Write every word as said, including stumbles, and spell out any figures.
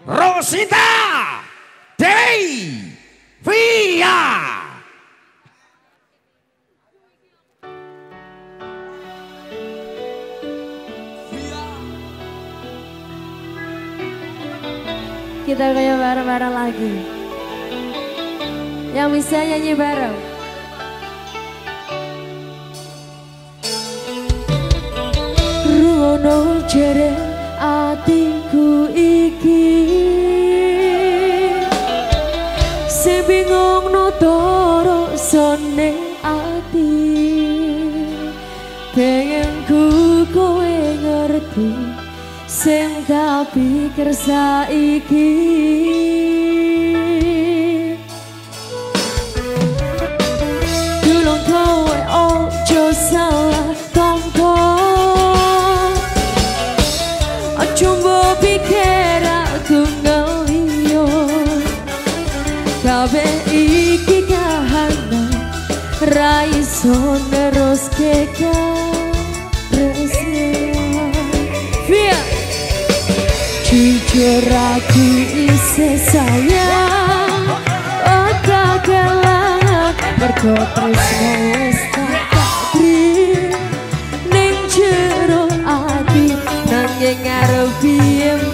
Rosita Devia. Kita kayak bareng-bareng lagi. Yang bisa nyanyi bareng. Ruono jere atiku iki, sing bingung nutoro sone ati, pengen ku kowe ngerti sing tak pikir saiki. Tulung kowe ojo salah tompo, ojo mbok pikir aku ngeliyo, kabeh iki kahanan ra iso neruske tresno. Via jujur aku isih sayang, oh tak kelangan mergo tresno wis tak takdir ning jero ati, nanging arep piye